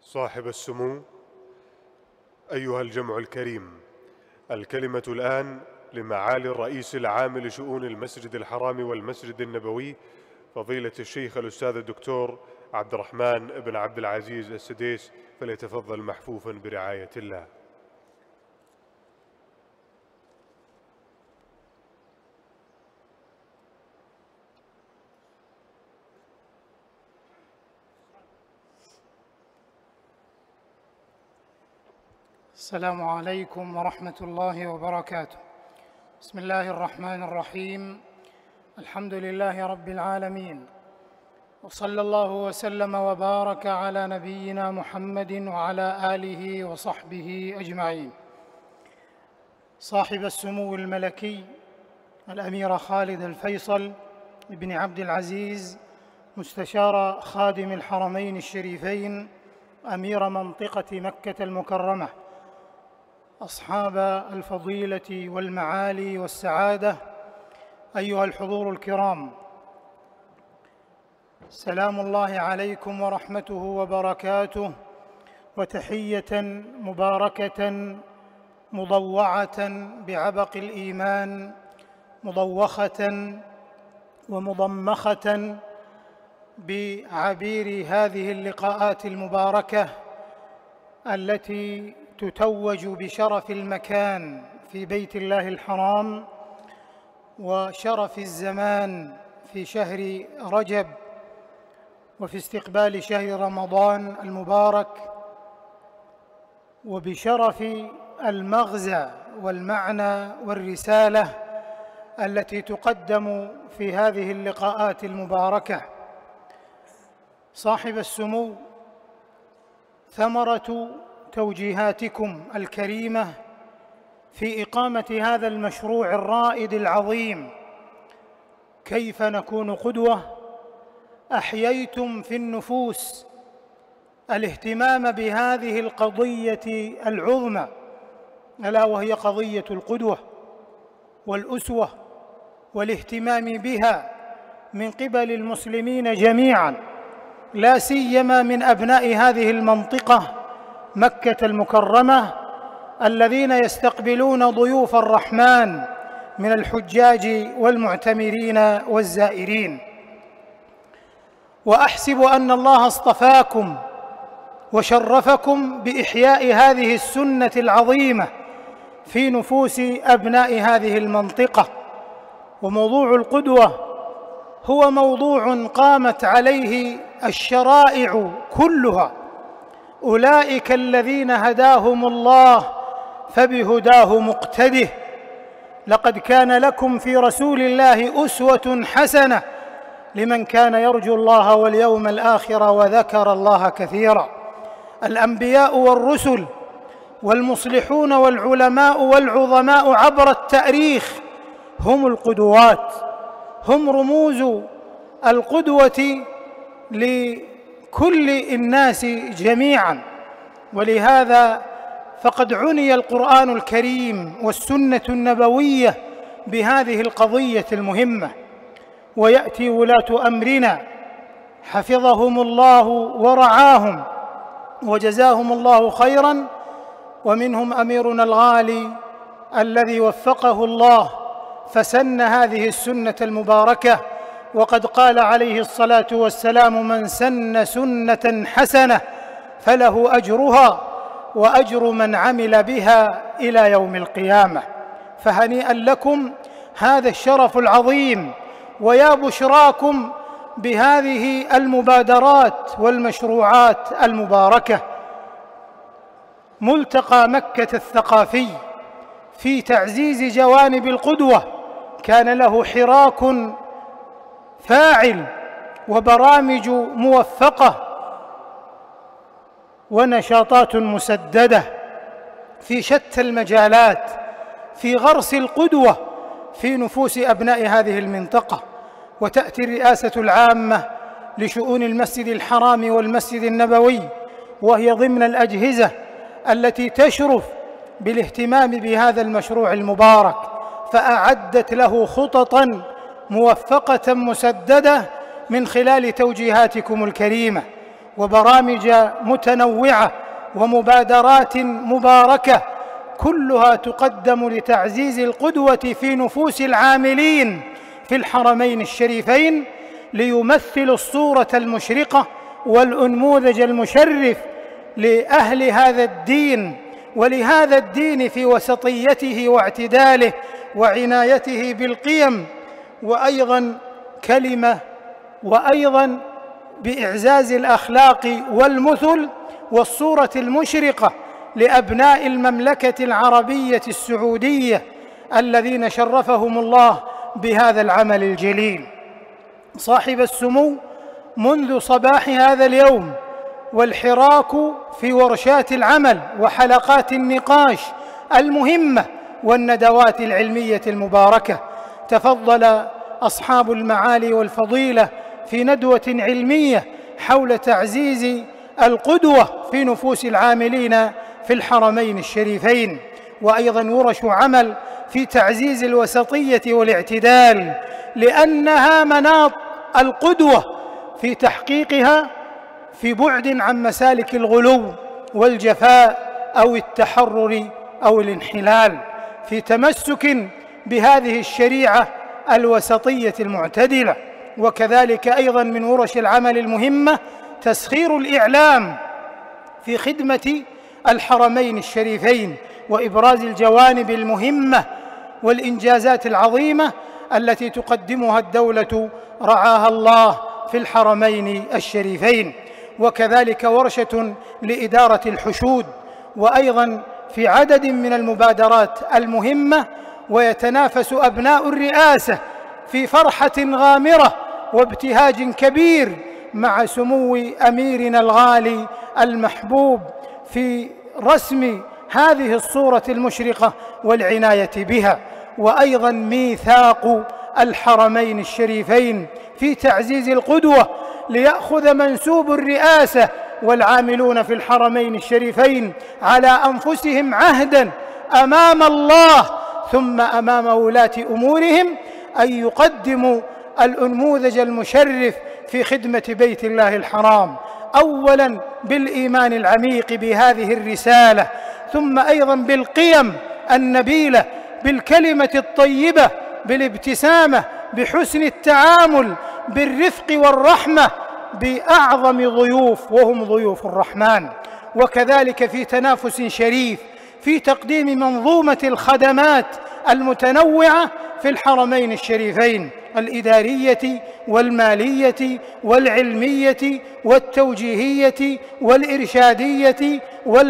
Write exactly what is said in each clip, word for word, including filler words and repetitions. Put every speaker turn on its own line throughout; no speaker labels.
صاحب السمو، أيها الجمع الكريم، الكلمة الآن لمعالي الرئيس العام لشؤون المسجد الحرام والمسجد النبوي فضيلة الشيخ الأستاذ الدكتور عبد الرحمن بن عبد العزيز السديس، فليتفضل محفوفا برعاية الله.
السلام عليكم ورحمة الله وبركاته. بسم الله الرحمن الرحيم. الحمد لله رب العالمين، وصلى الله وسلم وبارك على نبينا محمد وعلى آله وصحبه أجمعين. صاحب السمو الملكي الأمير خالد الفيصل بن عبد العزيز، مستشار خادم الحرمين الشريفين، أمير منطقة مكة المكرمة، أصحاب الفضيلة والمعالي والسعادة، أيها الحضور الكرام، سلام الله عليكم ورحمته وبركاته، وتحية مباركة مضوعة بعبق الإيمان، مضوخة ومضمخة بعبير هذه اللقاءات المباركة التي تتوج بشرف المكان في بيت الله الحرام وشرف الزمان في شهر رجب وفي استقبال شهر رمضان المبارك، وبشرف المغزى والمعنى والرسالة التي تقدم في هذه اللقاءات المباركة. صاحب السمو، ثمرة توجيهاتكم الكريمة في إقامة هذا المشروع الرائد العظيم، كيف نكون قدوة، أحييتم في النفوس الاهتمام بهذه القضية العظمى، ألا وهي قضية القدوة والأسوة، والاهتمام بها من قبل المسلمين جميعاً، لا سيما من أبناء هذه المنطقة مكة المكرمة الذين يستقبلون ضيوف الرحمن من الحجاج والمعتمرين والزائرين. وأحسب أن الله اصطفاكم وشرفكم بإحياء هذه السنة العظيمة في نفوس أبناء هذه المنطقة. وموضوع القدوة هو موضوع قامت عليه الشرائع كلها، أولئك الذين هداهم الله فبهداه مقتده. لقد كان لكم في رسول الله أسوة حسنة لمن كان يرجو الله واليوم الآخر وذكر الله كثيرا. الأنبياء والرسل والمصلحون والعلماء والعظماء عبر التاريخ هم القدوات، هم رموز القدوة لكل الناس جميعا. ولهذا فقد عني القرآن الكريم والسنة النبوية بهذه القضية المهمة. ويأتي ولاة أمرنا حفظهم الله ورعاهم وجزاهم الله خيرا، ومنهم أميرنا الغالي الذي وفقه الله فسن هذه السنة المباركة. وقد قال عليه الصلاة والسلام: من سن سنة حسنة فله أجرها وأجر من عمل بها إلى يوم القيامة. فهنيئا لكم هذا الشرف العظيم، ويا بشراكم بهذه المبادرات والمشروعات المباركة. ملتقى مكة الثقافي في تعزيز جوانب القدوة كان له حراك فاعل وبرامج موفقة ونشاطات مسددة في شتى المجالات في غرس القدوة في نفوس أبناء هذه المنطقة. وتأتي الرئاسة العامة لشؤون المسجد الحرام والمسجد النبوي، وهي ضمن الأجهزة التي تشرف بالاهتمام بهذا المشروع المبارك، فأعدت له خططاً موفقة مسددة من خلال توجيهاتكم الكريمة. وبرامج متنوعة ومبادرات مباركة كلها تقدم لتعزيز القدوة في نفوس العاملين في الحرمين الشريفين، ليمثلوا الصورة المشرقة والأنموذج المشرف لأهل هذا الدين ولهذا الدين في وسطيته واعتداله وعنايته بالقيم، وأيضا كلمة وأيضا بإعزاز الأخلاق والمثل والصورة المشرقة لأبناء المملكة العربية السعودية الذين شرفهم الله بهذا العمل الجليل. صاحب السمو منذ صباح هذا اليوم والحراك في ورشات العمل وحلقات النقاش المهمة والندوات العلمية المباركة، تفضل أصحاب المعالي والفضيلة في ندوة علمية حول تعزيز القدوة في نفوس العاملين في الحرمين الشريفين، وأيضا ورش عمل في تعزيز الوسطية والاعتدال، لأنها مناط القدوة في تحقيقها في بعد عن مسالك الغلو والجفاء أو التحرر أو الانحلال، في تمسك بهذه الشريعة الوسطية المعتدلة. وكذلك أيضا من ورش العمل المهمة تسخير الإعلام في خدمة الحرمين الشريفين وإبراز الجوانب المهمة والإنجازات العظيمة التي تقدمها الدولة رعاها الله في الحرمين الشريفين. وكذلك ورشة لإدارة الحشود، وأيضا في عدد من المبادرات المهمة، ويتنافس أبناء الرئاسة في فرحة غامرة وابتهاج كبير مع سمو أميرنا الغالي المحبوب في رسم هذه الصورة المشرقة والعناية بها. وأيضا ميثاق الحرمين الشريفين في تعزيز القدوة، ليأخذ منسوب الرئاسة والعاملون في الحرمين الشريفين على أنفسهم عهدا أمام الله ثم أمام ولاة أمورهم أن يقدموا الأنموذج المشرف في خدمة بيت الله الحرام، أولا بالإيمان العميق بهذه الرسالة، ثم أيضا بالقيم النبيلة، بالكلمة الطيبة، بالابتسامة، بحسن التعامل، بالرفق والرحمة بأعظم ضيوف وهم ضيوف الرحمن. وكذلك في تنافس شريف في تقديم منظومة الخدمات المتنوعة في الحرمين الشريفين، الإدارية والمالية والعلمية والتوجيهية والإرشادية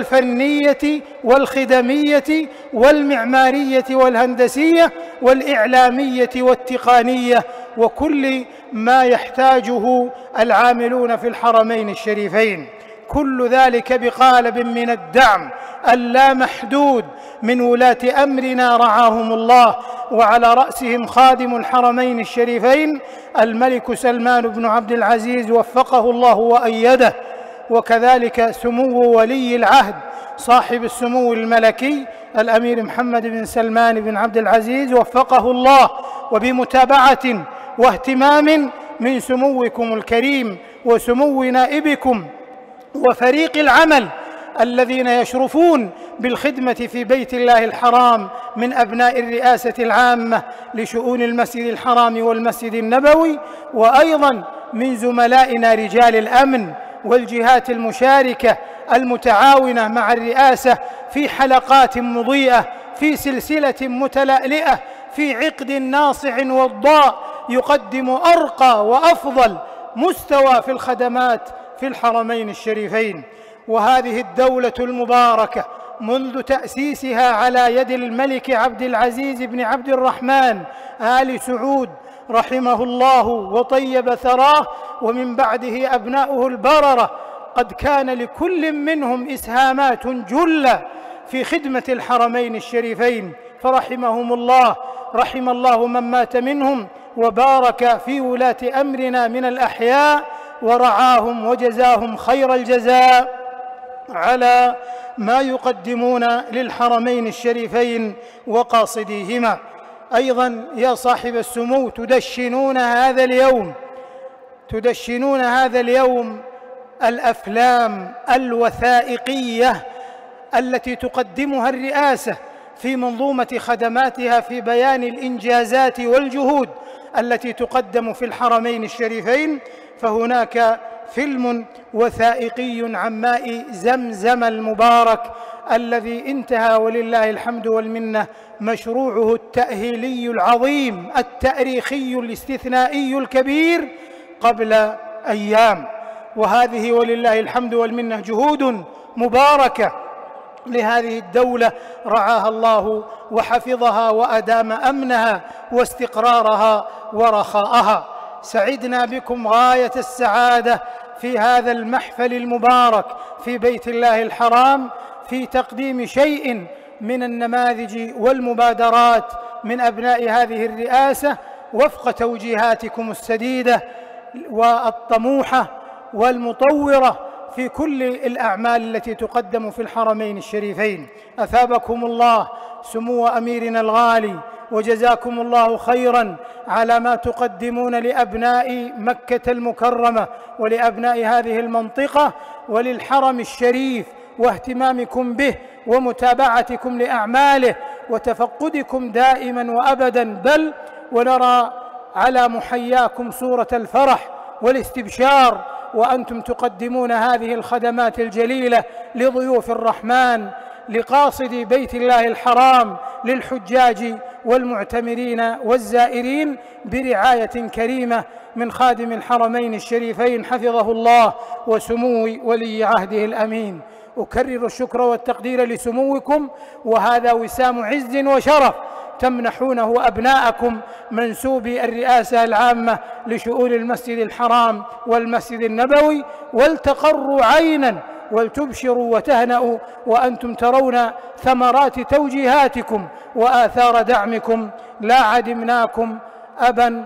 والفنية والخدمية والمعمارية والهندسية والإعلامية والتقنية، وكل ما يحتاجه العاملون في الحرمين الشريفين، كل ذلك بقالب من الدعم اللامحدود من ولاة أمرنا رعاهم الله، وعلى رأسهم خادم الحرمين الشريفين الملك سلمان بن عبد العزيز وفقه الله وأيده، وكذلك سمو ولي العهد صاحب السمو الملكي الأمير محمد بن سلمان بن عبد العزيز وفقه الله، وبمتابعة واهتمام من سموكم الكريم وسمو نائبكم وفريق العمل الذين يشرفون بالخدمة في بيت الله الحرام من أبناء الرئاسة العامة لشؤون المسجد الحرام والمسجد النبوي، وأيضا من زملائنا رجال الأمن والجهات المشاركة المتعاونة مع الرئاسة في حلقات مضيئة في سلسلة متلألئة في عقد ناصع وضاء يقدم أرقى وأفضل مستوى في الخدمات في الحرمين الشريفين. وهذه الدولة المباركة منذ تأسيسها على يد الملك عبد العزيز بن عبد الرحمن آل سعود رحمه الله وطيب ثراه، ومن بعده أبناؤه البررة، قد كان لكل منهم إسهامات جلة في خدمة الحرمين الشريفين، فرحمهم الله، رحم الله من مات منهم، وبارك في ولاة أمرنا من الأحياء ورعاهم وجزاهم خير الجزاء على ما يقدمون للحرمين الشريفين وقاصديهما. أيضا يا صاحب السمو تدشنون هذا اليوم تدشنون هذا اليوم الأفلام الوثائقية التي تقدمها الرئاسة في منظومة خدماتها في بيان الإنجازات والجهود التي تقدم في الحرمين الشريفين، فهناك فيلم وثائقي عن ماء زمزم المبارك الذي انتهى ولله الحمد والمنة مشروعه التأهيلي العظيم التاريخي الاستثنائي الكبير قبل أيام. وهذه ولله الحمد والمنة جهود مباركة لهذه الدولة رعاها الله وحفظها وأدام أمنها واستقرارها ورخاءها. سعدنا بكم غاية السعادة في هذا المحفل المبارك في بيت الله الحرام في تقديم شيء من النماذج والمبادرات من أبناء هذه الرئاسة وفق توجيهاتكم السديدة والطموحة والمطورة في كل الأعمال التي تقدم في الحرمين الشريفين. أثابكم الله سمو أميرنا الغالي، وجزاكم الله خيرا على ما تقدمون لأبناء مكة المكرمة ولأبناء هذه المنطقة وللحرم الشريف، واهتمامكم به ومتابعتكم لأعماله وتفقدكم دائما وأبدا، بل ونرى على محياكم صورة الفرح والاستبشار وأنتم تقدمون هذه الخدمات الجليلة لضيوف الرحمن لقاصدي بيت الله الحرام للحجاج والمعتمرين والزائرين برعاية كريمة من خادم الحرمين الشريفين حفظه الله وسمو ولي عهده الأمين. أكرر الشكر والتقدير لسموكم، وهذا وسام عز وشرف تمنحونه أبناءكم منسوبي الرئاسة العامة لشؤون المسجد الحرام والمسجد النبوي، ولتقروا عينا ولتبشروا وتهنأوا وأنتم ترون ثمرات توجيهاتكم وآثار دعمكم. لا عدمناكم أبا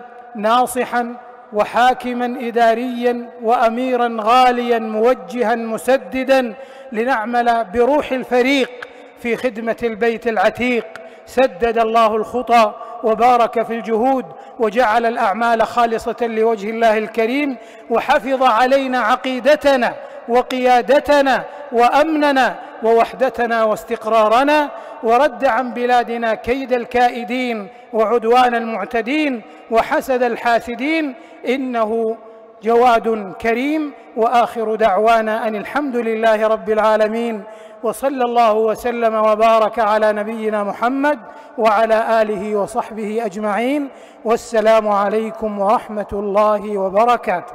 ناصحا وحاكما إداريا وأميرا غاليا موجها مسددا لنعمل بروح الفريق في خدمة البيت العتيق. سدد الله الخطى وبارك في الجهود وجعل الأعمال خالصة لوجه الله الكريم، وحفظ علينا عقيدتنا وقيادتنا وأمننا ووحدتنا واستقرارنا، ورد عن بلادنا كيد الكائدين وعدوان المعتدين وحسد الحاسدين، إنه جواد كريم. وآخر دعوانا أن الحمد لله رب العالمين، وصلى الله وسلم وبارك على نبينا محمد وعلى آله وصحبه أجمعين، والسلام عليكم ورحمة الله وبركاته.